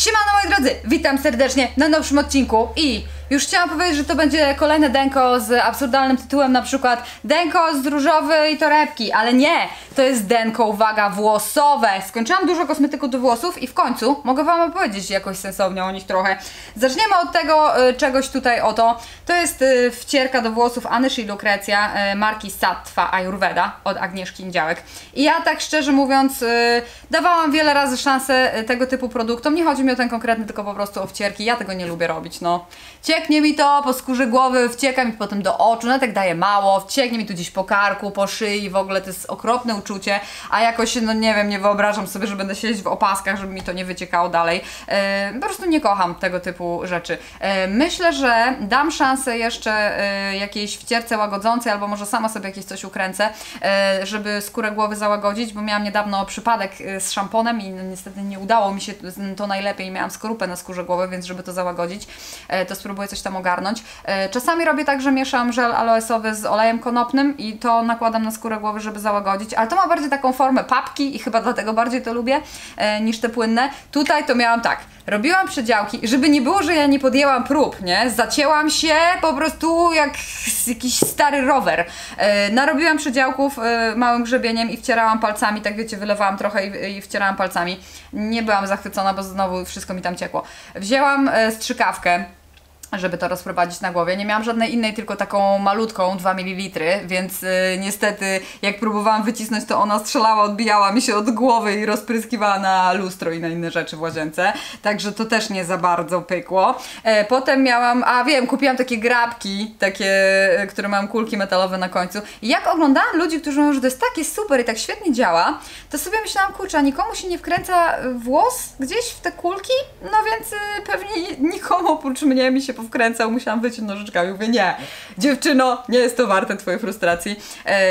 Siemano moi drodzy, witam serdecznie na nowszym odcinku i już chciałam powiedzieć, że to będzie kolejne denko z absurdalnym tytułem, na przykład denko z różowej torebki, ale nie, to jest denko, uwaga, włosowe. Skończyłam dużo kosmetyku do włosów i w końcu mogę wam opowiedzieć jakoś sensownie o nich trochę. Zaczniemy od tego czegoś tutaj oto. To jest wcierka do włosów Anyszy i Lucrecja marki Sattva Ayurveda od Agnieszki Niedziałek. I ja tak szczerze mówiąc dawałam wiele razy szansę tego typu produktom. Nie chodzi mi o ten konkretny, tylko po prostu o wcierki. Ja tego nie lubię robić, no. Cieknie mi to po skórze głowy, wcieka mi potem do oczu, no tak daje mało, wcieknie mi tu gdzieś po karku, po szyi, w ogóle to jest okropne uczucie, a jakoś, no nie wiem, nie wyobrażam sobie, że będę siedzieć w opaskach, żeby mi to nie wyciekało dalej. Po prostu nie kocham tego typu rzeczy. Myślę, że dam szansę jeszcze jakiejś wcierce łagodzącej, albo może sama sobie jakieś coś ukręcę, żeby skórę głowy załagodzić, bo miałam niedawno przypadek z szamponem i no, niestety nie udało mi się to najlepiej, miałam skorupę na skórze głowy, więc żeby to załagodzić, to spróbuję coś tam ogarnąć. Czasami robię tak, że mieszam żel aloesowy z olejem konopnym i to nakładam na skórę głowy, żeby załagodzić, ale to ma bardziej taką formę papki i chyba dlatego bardziej to lubię niż te płynne. Tutaj to miałam tak, robiłam przedziałki, żeby nie było, że ja nie podjęłam prób, nie? Zacięłam się po prostu jak jakiś stary rower. Narobiłam przedziałków małym grzebieniem i wcierałam palcami, tak wiecie, wylewałam trochę i wcierałam palcami. Nie byłam zachwycona, bo znowu wszystko mi tam ciekło. Wzięłam strzykawkę, żeby to rozprowadzić na głowie. Nie miałam żadnej innej, tylko taką malutką, 2 ml, więc niestety jak próbowałam wycisnąć, to ona strzelała, odbijała mi się od głowy i rozpryskiwała na lustro i na inne rzeczy w łazience. Także to też nie za bardzo pykło. Potem miałam, kupiłam takie grabki, takie, które mają kulki metalowe na końcu. I jak oglądałam ludzi, którzy mówią, że to jest takie super i tak świetnie działa, to sobie myślałam, kurczę, a nikomu się nie wkręca włos gdzieś w te kulki? No więc pewnie nikomu oprócz mnie mi się powkręcał, musiałam wyciąć nożyczkami. Mówię, nie, dziewczyno, nie jest to warte twojej frustracji.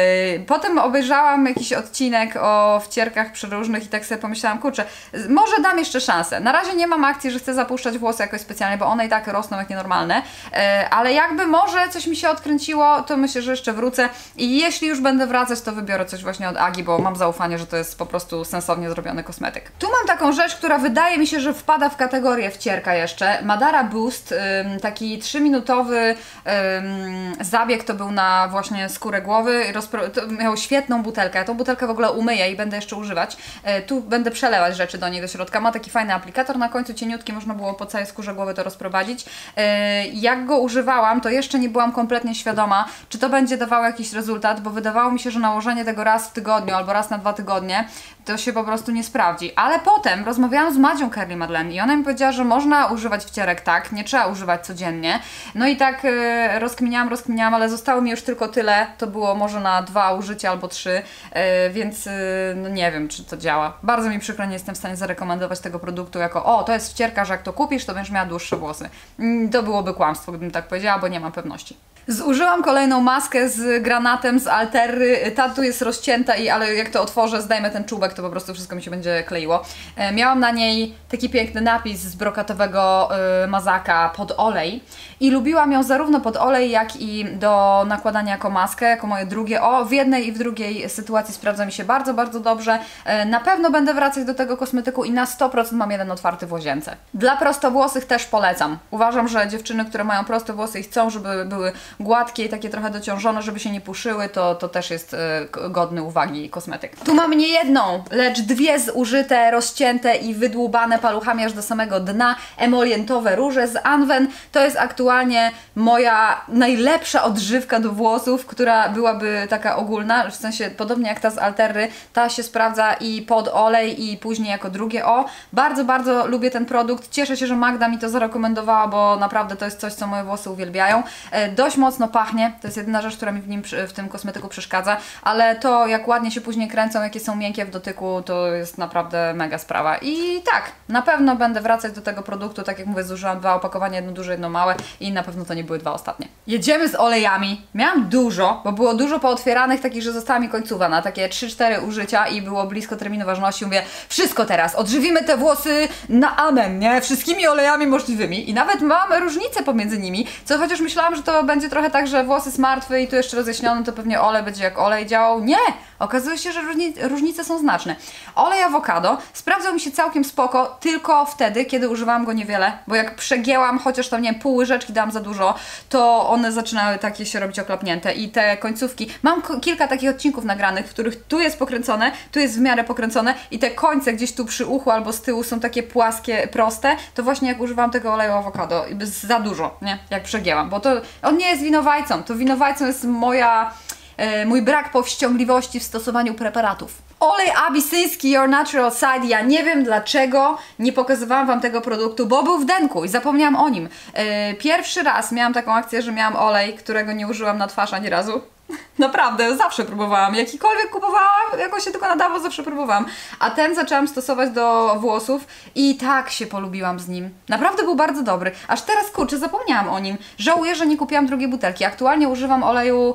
Potem obejrzałam jakiś odcinek o wcierkach przeróżnych i tak sobie pomyślałam, kurczę, może dam jeszcze szansę. Na razie nie mam akcji, że chcę zapuszczać włosy jakoś specjalnie, bo one i tak rosną jak nienormalne, ale jakby może coś mi się odkręciło, to myślę, że jeszcze wrócę i jeśli już będę wracać, to wybiorę coś właśnie od Agi, bo mam zaufanie, że to jest po prostu sensownie zrobiony kosmetyk. Tu mam taką rzecz, która wydaje mi się, że wpada w kategorię wcierka jeszcze. Madara Boost, taki 3-minutowy zabieg, to był na właśnie skórę głowy, to miał świetną butelkę, ja tą butelkę w ogóle umyję i będę jeszcze używać. Tu będę przelewać rzeczy do niej do środka, ma taki fajny aplikator na końcu, cieniutki, można było po całej skórze głowy to rozprowadzić. Jak go używałam, to jeszcze nie byłam kompletnie świadoma, czy to będzie dawało jakiś rezultat, bo wydawało mi się, że nałożenie tego raz w tygodniu albo raz na 2 tygodnie to się po prostu nie sprawdzi. Ale potem rozmawiałam z Madzią Curly Madeleine i ona mi powiedziała, że można używać wcierek tak, nie trzeba używać codziennie. No i tak rozkminiałam, ale zostało mi już tylko tyle, to było może na 2 użycia albo 3, więc no nie wiem, czy to działa. Bardzo mi przykro, nie jestem w stanie zarekomendować tego produktu jako to jest wcierka, że jak to kupisz, to będziesz miała dłuższe włosy. To byłoby kłamstwo, gdybym tak powiedziała, bo nie mam pewności. Zużyłam kolejną maskę z granatem z Alterry, ta tu jest rozcięta, ale jak to otworzę, zdejmę ten czubek, to po prostu wszystko mi się będzie kleiło. Miałam na niej taki piękny napis z brokatowego mazaka pod olej i lubiłam ją zarówno pod olej, jak i do nakładania jako maskę, jako moje drugie w jednej i w drugiej sytuacji sprawdza mi się bardzo, bardzo dobrze. Na pewno będę wracać do tego kosmetyku i na 100% mam jeden otwarty w łazience. Dla prostowłosych też polecam. Uważam, że dziewczyny, które mają proste włosy i chcą, żeby były gładkie i takie trochę dociążone, żeby się nie puszyły, to też jest godny uwagi kosmetyk. Tu mam nie jedną, lecz 2 zużyte, rozcięte i wydłubane paluchami aż do samego dna emolientowe róże z Anwen. To jest aktualnie moja najlepsza odżywka do włosów, która byłaby taka ogólna, w sensie podobnie jak ta z Alterry, ta się sprawdza i pod olej i później jako drugie Bardzo, bardzo lubię ten produkt. Cieszę się, że Magda mi to zarekomendowała, bo naprawdę to jest coś, co moje włosy uwielbiają. Dość mocno pachnie, to jest jedyna rzecz, która mi w tym kosmetyku przeszkadza, ale to jak ładnie się później kręcą, jakie są miękkie w dotyku, to jest naprawdę mega sprawa. I tak, na pewno będę wracać do tego produktu, tak jak mówię, zużyłam 2 opakowania, jedno duże, jedno małe i na pewno to nie były 2 ostatnie. Jedziemy z olejami. Miałam dużo, bo było dużo pootwieranych, takich, że została mi końcówa na takie 3-4 użycia i było blisko terminu ważności. Mówię, wszystko teraz, odżywimy te włosy na amen, nie? Wszystkimi olejami możliwymi i nawet mam różnicę pomiędzy nimi, co chociaż myślałam, że to będzie trochę tak, że włosy smartwy i tu jeszcze rozjaśniony, to pewnie olej będzie jak olej działał. Nie! Okazuje się, że różnice są znaczne. Olej awokado sprawdzał mi się całkiem spoko, tylko wtedy, kiedy używałam go niewiele, bo jak przegięłam, chociaż tam, nie wiem, pół łyżeczki dałam za dużo, to one zaczynały takie się robić oklapnięte i te końcówki, mam kilka takich odcinków nagranych, w których tu jest pokręcone, tu jest w miarę pokręcone i te końce gdzieś tu przy uchu albo z tyłu są takie płaskie, proste, to właśnie jak używam tego oleju awokado, za dużo, nie? Jak przegięłam, bo to on nie jest winowajcą, to winowajcą jest mój brak powściągliwości w stosowaniu preparatów. Olej abisyński Your Natural Side, ja nie wiem dlaczego nie pokazywałam Wam tego produktu, bo był w denku i zapomniałam o nim. Pierwszy raz miałam taką akcję, że miałam olej, którego nie użyłam na twarz ani razu. Naprawdę, zawsze próbowałam. Jakikolwiek kupowałam, jak on się tylko nadawał, zawsze próbowałam. A ten zaczęłam stosować do włosów i tak się polubiłam z nim. Naprawdę był bardzo dobry. Aż teraz, kurczę, zapomniałam o nim. Żałuję, że nie kupiłam drugiej butelki. Aktualnie używam oleju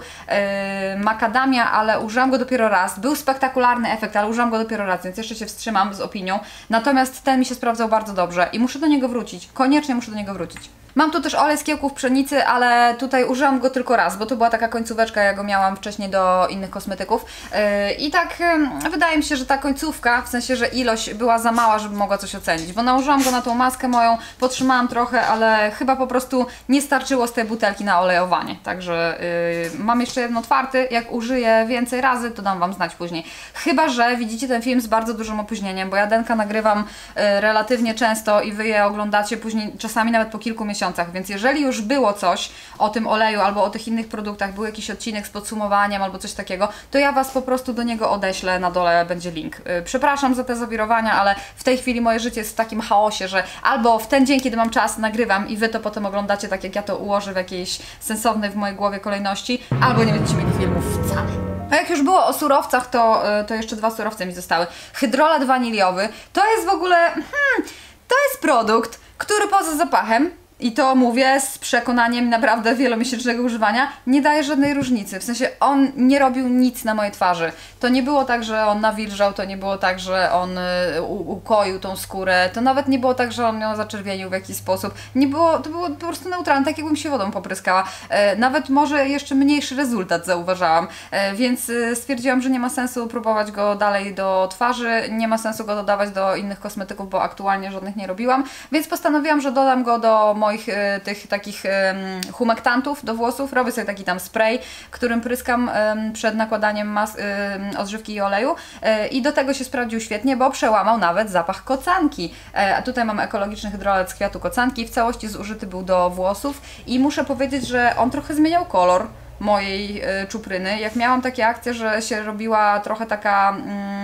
makadamia, ale użyłam go dopiero raz. Był spektakularny efekt, ale użyłam go dopiero raz, więc jeszcze się wstrzymam z opinią. Natomiast ten mi się sprawdzał bardzo dobrze i muszę do niego wrócić. Koniecznie muszę do niego wrócić. Mam tu też olej z kiełków pszenicy, ale tutaj użyłam go tylko raz, bo to była taka końcóweczka, ja go miałam wcześniej do innych kosmetyków. I tak wydaje mi się, że ta końcówka, w sensie, że ilość była za mała, żeby mogła coś ocenić, bo nałożyłam go na tą maskę moją, potrzymałam trochę, ale chyba po prostu nie starczyło z tej butelki na olejowanie. Także mam jeszcze jedno otwarty, jak użyję więcej razy, to dam Wam znać później. Chyba że widzicie ten film z bardzo dużym opóźnieniem, bo ja denka nagrywam relatywnie często i Wy je oglądacie później, czasami nawet po kilku miesiącach, więc jeżeli już było coś o tym oleju albo o tych innych produktach, był jakiś odcinek z podsumowaniem albo coś takiego, to ja Was po prostu do niego odeślę, na dole będzie link. Przepraszam za te zawirowania, ale w tej chwili moje życie jest w takim chaosie, że albo w ten dzień, kiedy mam czas, nagrywam i Wy to potem oglądacie tak, jak ja to ułożę w jakiejś sensownej w mojej głowie kolejności, albo nie będziecie mieli filmów wcale. A jak już było o surowcach, to jeszcze dwa surowce mi zostały. Hydrolat waniliowy, to jest w ogóle, to jest produkt, który poza zapachem, i to mówię z przekonaniem naprawdę wielomiesięcznego używania, nie daje żadnej różnicy. W sensie on nie robił nic na mojej twarzy. To nie było tak, że on nawilżał, to nie było tak, że on ukoił tą skórę, to nawet nie było tak, że on ją zaczerwienił w jakiś sposób. Nie było, to było po prostu neutralne, tak jakbym się wodą popryskała. Nawet może jeszcze mniejszy rezultat zauważałam, więc stwierdziłam, że nie ma sensu próbować go dalej do twarzy, nie ma sensu go dodawać do innych kosmetyków, bo aktualnie żadnych nie robiłam, więc postanowiłam, że dodam go do moich tych takich humektantów do włosów. Robię sobie taki tam spray, którym pryskam przed nakładaniem odżywki i oleju i do tego się sprawdził świetnie, bo przełamał nawet zapach kocanki. A tutaj mam ekologiczny hydrolat z kwiatu kocanki, w całości zużyty był do włosów i muszę powiedzieć, że on trochę zmieniał kolor mojej czupryny. Jak miałam takie akcje, że się robiła trochę taka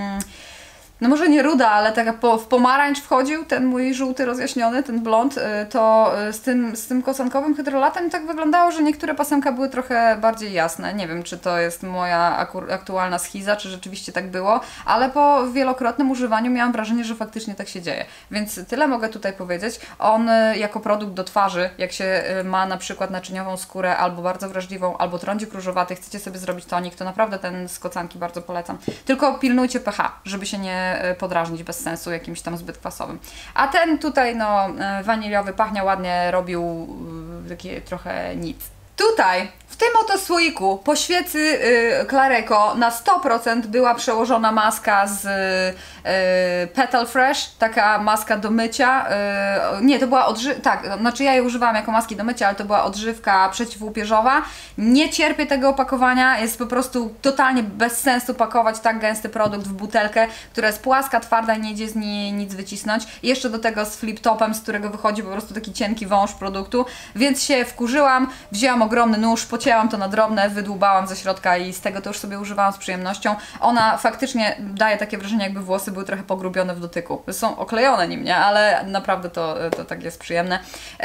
no może nie ruda, ale taka w pomarańcz wchodził, ten mój żółty rozjaśniony, ten blond, to z tym kosankowym hydrolatem tak wyglądało, że niektóre pasemka były trochę bardziej jasne. Nie wiem, czy to jest moja aktualna schiza, czy rzeczywiście tak było, ale po wielokrotnym używaniu miałam wrażenie, że faktycznie tak się dzieje. Więc tyle mogę tutaj powiedzieć. On jako produkt do twarzy, jak się ma na przykład naczyniową skórę, albo bardzo wrażliwą, albo trądzik różowaty, chcecie sobie zrobić tonik, to naprawdę ten z kocanki bardzo polecam. Tylko pilnujcie pH, żeby się nie podrażnić bez sensu jakimś tam zbyt kwasowym. A ten tutaj, no, waniliowy pachniał ładnie, robił takie trochę nic. Tutaj, w tym oto słoiku po świecy Clareko na 100% była przełożona maska z Petal Fresh, taka maska do mycia. Nie, to była odżywka, tak, znaczy ja jej używałam jako maski do mycia, ale to była odżywka przeciwłupieżowa. Nie cierpię tego opakowania, jest po prostu totalnie bez sensu pakować tak gęsty produkt w butelkę, która jest płaska, twarda i nie idzie z niej nic wycisnąć. I jeszcze do tego z flip topem, z którego wychodzi po prostu taki cienki wąż produktu, więc się wkurzyłam, wzięłam ogromny nóż, pocięłam to na drobne, wydłubałam ze środka i z tego to już sobie używałam z przyjemnością. Ona faktycznie daje takie wrażenie, jakby włosy były trochę pogrubione w dotyku. Są oklejone nim, nie? Ale naprawdę to tak jest przyjemne.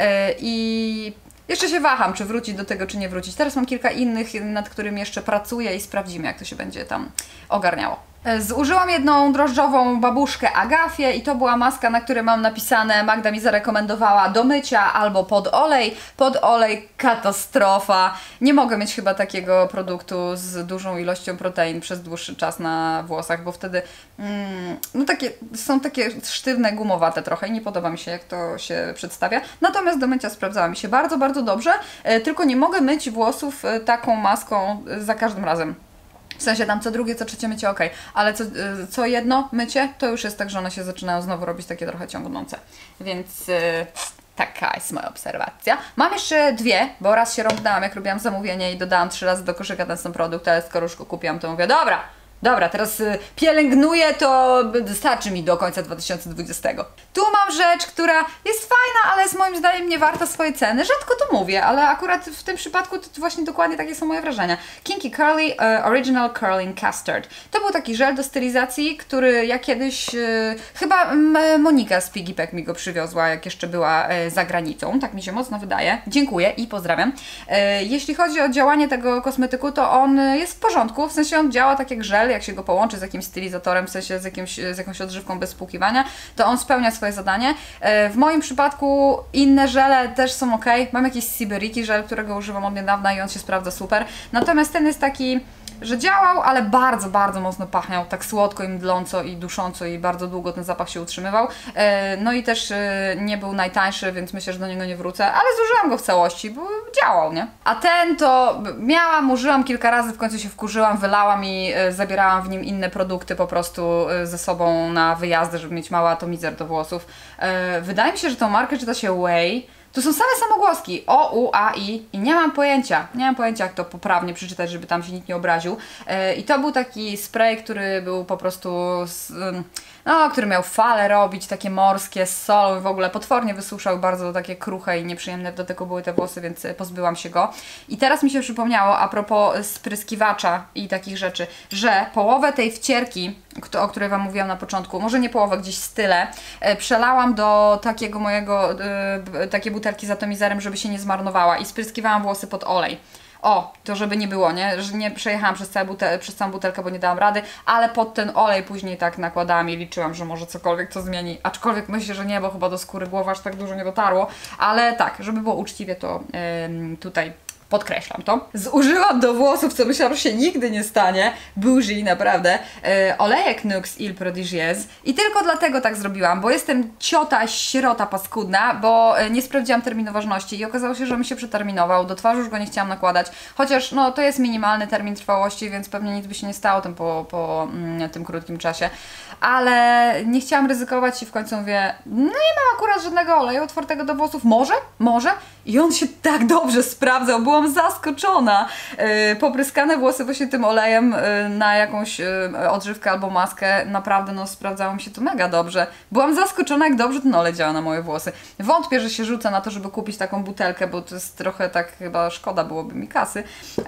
I jeszcze się waham, czy wrócić do tego, czy nie wrócić. Teraz mam kilka innych, nad którymi jeszcze pracuję i sprawdzimy, jak to się będzie tam ogarniało. Zużyłam jedną drożdżową babuszkę Agafię i to była maska, na której mam napisane, Magda mi zarekomendowała do mycia albo pod olej. Pod olej katastrofa. Nie mogę mieć chyba takiego produktu z dużą ilością protein przez dłuższy czas na włosach, bo wtedy no są takie sztywne, gumowate trochę i nie podoba mi się, jak to się przedstawia. Natomiast do mycia sprawdzała mi się bardzo, bardzo dobrze, tylko nie mogę myć włosów taką maską za każdym razem. W sensie tam co drugie, co trzecie mycie okej, ale co jedno mycie, to już jest tak, że one się zaczynają znowu robić takie trochę ciągnące. Więc taka jest moja obserwacja. Mam jeszcze dwie, bo raz się rąbnęłam, jak robiłam zamówienie i dodałam 3 razy do koszyka ten sam produkt, ale skoro już go kupiłam, to mówię, dobra, teraz pielęgnuję, to starczy mi do końca 2020. Tu mam rzecz, która jest fajna, ale jest moim zdaniem nie warta swojej ceny. Rzadko to mówię, ale akurat w tym przypadku to właśnie dokładnie takie są moje wrażenia. Kinky Curly Original Curling Custard. To był taki żel do stylizacji, który ja kiedyś, chyba Monika z Piggy Pack mi go przywiozła, jak jeszcze była za granicą. Tak mi się mocno wydaje. Dziękuję i pozdrawiam. Jeśli chodzi o działanie tego kosmetyku, to on jest w porządku, w sensie on działa tak jak żel, jak się go połączy z jakimś stylizatorem, w sensie z jakąś odżywką bez spłukiwania, to on spełnia swoje zadanie. W moim przypadku inne żele też są ok. Mam jakiś Siberiki żel, którego używam od niedawna i on się sprawdza super. Natomiast ten jest taki, że działał, ale bardzo, bardzo mocno pachniał, tak słodko i mdląco i dusząco i bardzo długo ten zapach się utrzymywał. No i też nie był najtańszy, więc myślę, że do niego nie wrócę, ale zużyłam go w całości, bo działał, nie? A ten to użyłam kilka razy, w końcu się wkurzyłam, wylałam i zabierałam w nim inne produkty po prostu ze sobą na wyjazdy, żeby mieć mały atomizer do włosów. Wydaje mi się, że tą markę czyta się Way. To są same samogłoski O, U, A, I i nie mam pojęcia, jak to poprawnie przeczytać, żeby tam się nikt nie obraził. I to był taki spray, który był po prostu, który miał fale robić, takie morskie, z solą i w ogóle potwornie wysuszał, bardzo takie kruche i nieprzyjemne w dotyku były te włosy, więc pozbyłam się go. I teraz mi się przypomniało, a propos spryskiwacza i takich rzeczy, że połowę tej wcierki, o której Wam mówiłam na początku, może nie połowę, gdzieś z tyle, przelałam do takiej butelki z atomizerem, żeby się nie zmarnowała i spryskiwałam włosy pod olej. To żeby nie było, nie? Że nie przejechałam przez całą butelkę, bo nie dałam rady, ale pod ten olej później tak nakładałam i liczyłam, że może cokolwiek to zmieni. Aczkolwiek myślę, że nie, bo chyba do skóry głowy aż tak dużo nie dotarło. Ale tak, żeby było uczciwie, to tutaj podkreślam to. Zużyłam do włosów, co myślałam, że się nigdy nie stanie, bougie, naprawdę, olejek Nuxe Ile Prodigieuse i tylko dlatego tak zrobiłam, bo jestem ciota, sierota paskudna, bo nie sprawdziłam terminu ważności i okazało się, że mi się przeterminował, do twarzy już go nie chciałam nakładać, chociaż to jest minimalny termin trwałości, więc pewnie nic by się nie stało po tym krótkim czasie, ale nie chciałam ryzykować i w końcu mówię, nie mam akurat żadnego oleju otwartego do włosów, może? I on się tak dobrze sprawdzał, byłam zaskoczona. Popryskane włosy właśnie tym olejem na jakąś odżywkę albo maskę, naprawdę sprawdzało mi się to mega dobrze. Byłam zaskoczona, jak dobrze ten olej działa na moje włosy. Wątpię, że się rzucę na to, żeby kupić taką butelkę, bo to jest trochę tak, chyba szkoda byłoby mi kasy,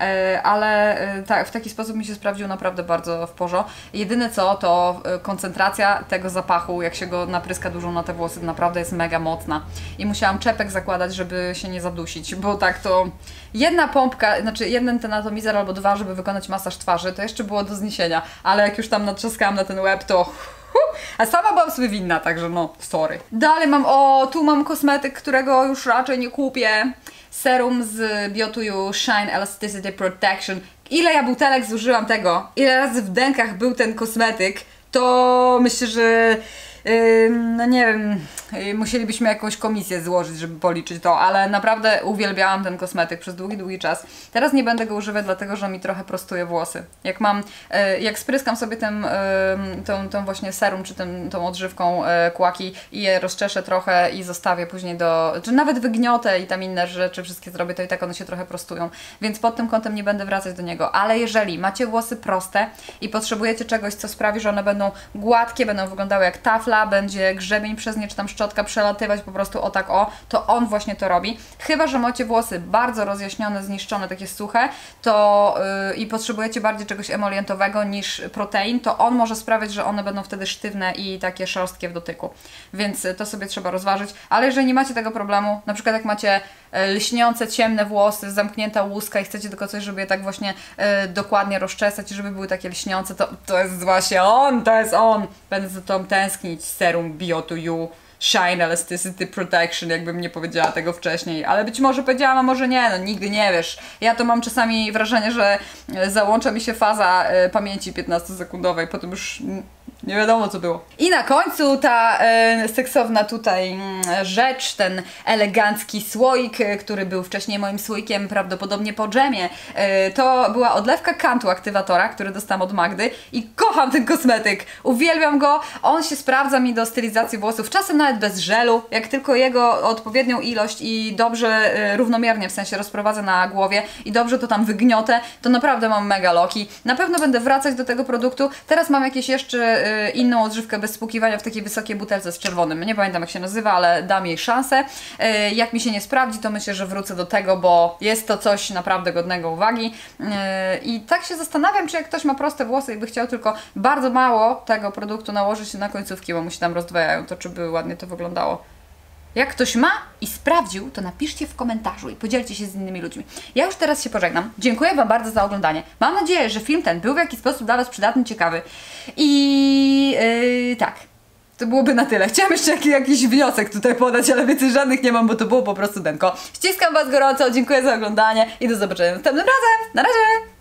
ale w taki sposób mi się sprawdził naprawdę bardzo w porządku. Jedyne co, to koncentracja tego zapachu, jak się go napryska dużo na te włosy, naprawdę jest mega mocna. I musiałam czepek zakładać, żeby się nie zadusić, bo tak to jedna pompka, znaczy jeden ten atomizer albo 2, żeby wykonać masaż twarzy, to jeszcze było do zniesienia, ale jak już tam natrzaskałam na ten łeb, to a sama byłam sobie winna, także sorry. Dalej tu mam kosmetyk, którego już raczej nie kupię. Serum z Bio2You Shine Elasticity Protection. Ile ja butelek zużyłam tego, ile razy w dękach był ten kosmetyk, to myślę, że nie wiem, musielibyśmy jakąś komisję złożyć, żeby policzyć to, ale naprawdę uwielbiałam ten kosmetyk przez długi czas. Teraz nie będę go używać, dlatego że mi trochę prostuje włosy. Jak spryskam sobie tą właśnie serum, czy tą odżywką kłaki i je rozczeszę trochę i zostawię później czy nawet wygniotę i tam inne rzeczy wszystkie zrobię, to i tak one się trochę prostują. Więc pod tym kątem nie będę wracać do niego. Ale jeżeli macie włosy proste i potrzebujecie czegoś, co sprawi, że one będą gładkie, będą wyglądały jak tafla, będzie grzebień przez nie, czy tam szczotka przelatywać po prostu to on właśnie to robi. Chyba że macie włosy bardzo rozjaśnione, zniszczone, takie suche, i potrzebujecie bardziej czegoś emolientowego niż protein, to on może sprawiać, że one będą wtedy sztywne i takie szorstkie w dotyku. Więc to sobie trzeba rozważyć. Ale jeżeli nie macie tego problemu, na przykład jak macie lśniące, ciemne włosy, zamknięta łuska i chcecie tylko coś, żeby je tak właśnie dokładnie rozczesać, żeby były takie lśniące, to jest właśnie to jest on! Będę za tą tęsknić. Serum Bio2You Shine Elasticity Protection, jakbym nie powiedziała tego wcześniej, ale być może powiedziałam, a może nie, nigdy nie wiesz. Ja to mam czasami wrażenie, że załącza mi się faza pamięci 15-sekundowej, potem już nie wiadomo co było. I na końcu ta seksowna tutaj rzecz, ten elegancki słoik, który był wcześniej moim słoikiem prawdopodobnie po dżemie. To była odlewka kantu aktywatora, który dostałam od Magdy i kocham ten kosmetyk. Uwielbiam go. On się sprawdza mi do stylizacji włosów, czasem nawet bez żelu, jak tylko jego odpowiednią ilość i dobrze, równomiernie w sensie rozprowadzę na głowie i dobrze to tam wygniotę, to naprawdę mam mega loki. Na pewno będę wracać do tego produktu. Teraz mam jakieś jeszcze inną odżywkę bez spłukiwania w takiej wysokiej butelce z czerwonym. Nie pamiętam jak się nazywa, ale dam jej szansę. Jak mi się nie sprawdzi, to myślę, że wrócę do tego, bo jest to coś naprawdę godnego uwagi. I tak się zastanawiam, czy jak ktoś ma proste włosy i by chciał tylko bardzo mało tego produktu nałożyć na końcówki, bo mu się tam rozdwajają, to czy by ładnie to wyglądało. Jak ktoś ma i sprawdził, to napiszcie w komentarzu i podzielcie się z innymi ludźmi. Ja już teraz się pożegnam. Dziękuję Wam bardzo za oglądanie. Mam nadzieję, że film ten był w jakiś sposób dla Was przydatny, ciekawy. I tak. To byłoby na tyle. Chciałam jeszcze jakiś wniosek tutaj podać, ale więcej żadnych nie mam, bo to było po prostu denko. Ściskam Was gorąco, dziękuję za oglądanie i do zobaczenia następnym razem. Na razie!